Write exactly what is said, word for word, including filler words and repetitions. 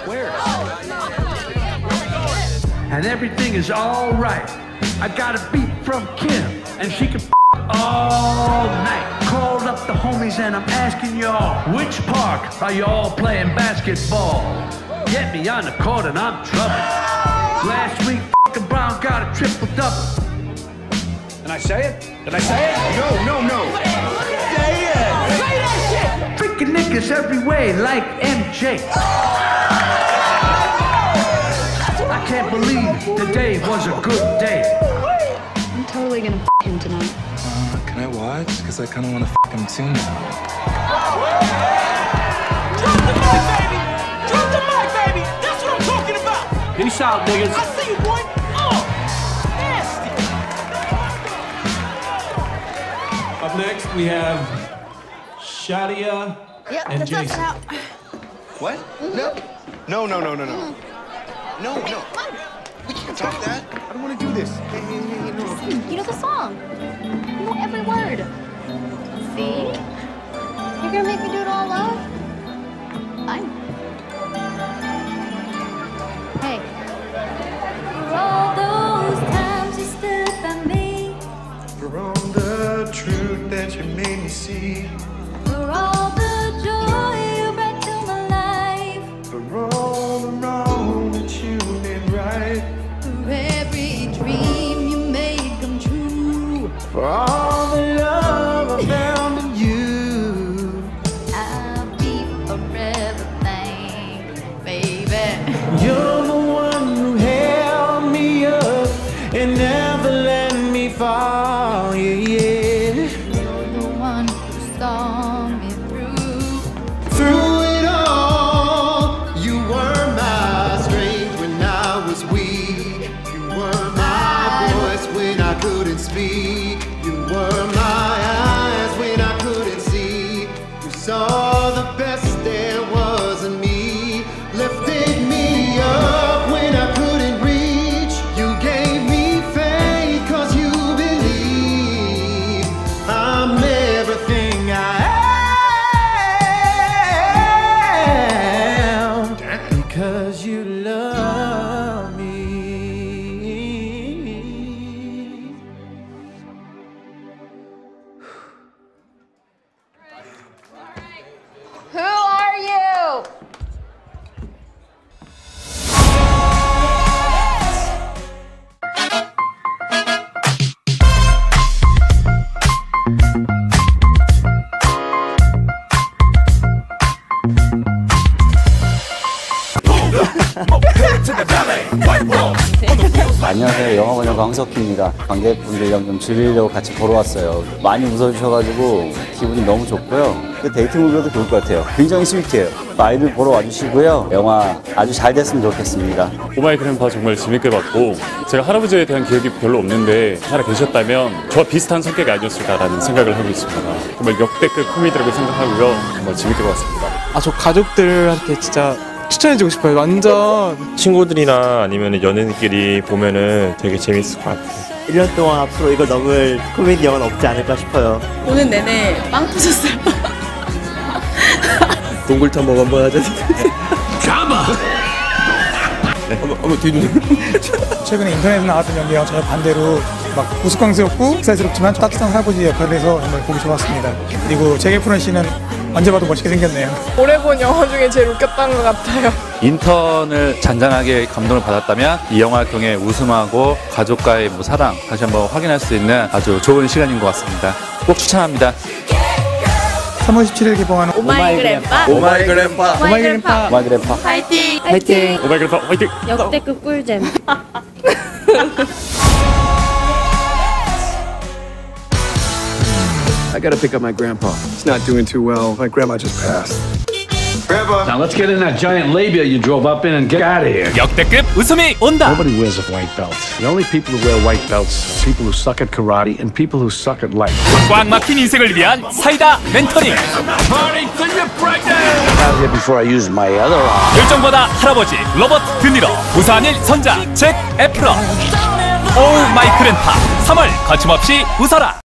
Where? And everything is all right. I got a beat from Kim, and she can all night. Called up the homies and I'm asking y'all, which park are y'all playing basketball? Get me on the court and I'm trouble. Last week, f***ing Brown got a triple-double. Did I say it? Did I say it? No, no, no. Say it. Say that shit. Freaking niggas every way like M J. I can't believe today was a good day. I'm totally gonna f*** him tonight. Uh, can I watch? Because I kind of want to f*** him too now. Drop the mic, baby! Drop the mic, baby! That's what I'm talking about! Peace out, niggas. I see you, boy! Oh! Nasty! Up next, we have Shadia Yep, and that's us Jason. now. What? Mm-hmm. No. No, no, no, no, no. Mm. No, no. We can't talk that. I don't want to do this. Hey, hey, hey, no. Listen, you know the song. You know every word. See? You're gonna make me do it all alone? Fine. Hey. For all those times you stood by me, For all the truth that you made me see, for all the joy you brought to my life, for all the wrong that you made right, for every dream you made come true, for all the love I found in you. I'll be forever thankful, baby. You're the one who held me up and never let me fall, yeah, yeah. You're the one who saw me through. Through it all, you were my strength when I was weak. You were my voice when I couldn't speak. You were my eyes when I couldn't see. You saw the best there was in me, lifted me up when I couldn't reach. You gave me faith 'cause you believe I'm everything I am. Because you love me. Who are you? 안녕하세요. 영화관의 광석희입니다. 관객분들이랑 좀 즐기려고 같이 보러 왔어요. 많이 웃어주셔가지고 기분이 너무 좋고요. 데이트 무비도 좋을 것 같아요. 굉장히 스위트해요. 많이들 보러 와주시고요. 영화 아주 잘 됐으면 좋겠습니다. 오마이 그랜파 정말 재밌게 봤고, 제가 할아버지에 대한 기억이 별로 없는데 살아 계셨다면 저와 비슷한 성격이 아니었을까라는 생각을 하고 있습니다. 정말 역대급 코미디라고 생각하고요. 정말 재밌게 봤습니다. 아, 저 가족들한테 진짜 추천해주고 싶어요. 완전 친구들이나 아니면 연인끼리 보면은 되게 재밌을 것 같아요. 일 년 동안 앞으로 이걸 넘을 코미디 영화는 없지 않을까 싶어요. 오늘 내내 빵 터졌어요. 동굴탐 먹 한번 하자. 잡아! 네, 한번 한번 뒤로. 최근에 인터넷에 나왔던 연기와 전혀 반대로 막 우스꽝스럽고 쌀스럽지만 따뜻한 할아버지 역할을 해서 정말 보기 좋았습니다. 그리고 제게 푸른 씨는 언제 봐도 멋있게 생겼네요. 올해 본 영화 중에 제일 웃겼던 것 같아요. 인턴을 잔잔하게 감동을 받았다면 이 영화를 통해 웃음하고 가족과의 뭐 사랑 다시 한번 확인할 수 있는 아주 좋은 시간인 것 같습니다. 꼭 추천합니다. 삼월 십칠일 개봉하는 오마이 그랜파 오마이 그랜파 오마이 그랜파 오마이 그랜파 파이팅 화이팅! 오마이 그랜파 화이팅! 역대급 꿀잼. I gotta pick up my grandpa. He's not doing too well. My grandma just passed. Grandpa. Now let's get in that giant labia you drove up in and get out of here. 역대급 웃음이 온다. Nobody wears a white belt. The only people who wear white belts are people who suck at karate and people who suck at life. 꽉 막힌 인생을 위한 사이다 멘토링. Party till you're pregnant! Out here before I use my other arm. 열정보다 할아버지 로버트 드니로, 부산일 선장 잭 에프런. 오 마이 그랜파 삼월 거침없이 웃어라.